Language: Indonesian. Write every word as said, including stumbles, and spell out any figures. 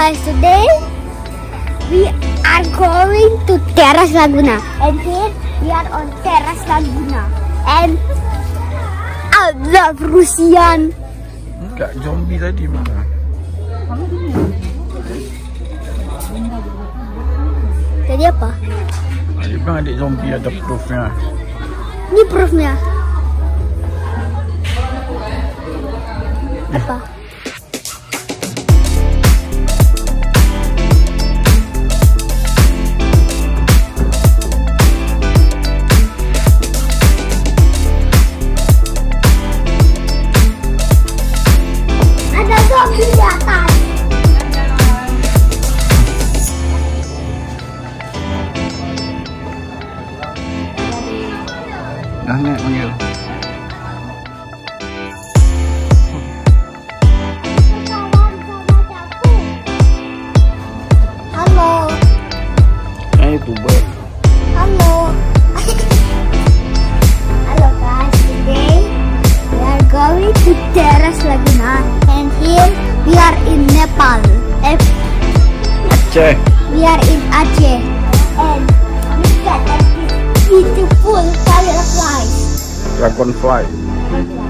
guys, today we are going to Terrace Laguna, and here we are on Terrace Laguna, and ada Rusian. Enggak, zombie tadi mana? Tadi apa? Dia bilang adik zombie ada proofnya. Ini proofnya. Apa? Ada zombie di atas. Dah naik panggil. Halo. Eh, itu buat. Halo. Halo guys, today we are going to Terrace Laguna, and here we are in Nepal. Eh, Aceh. We are in Aceh, and look at this beautiful fireflies. Dragonfly.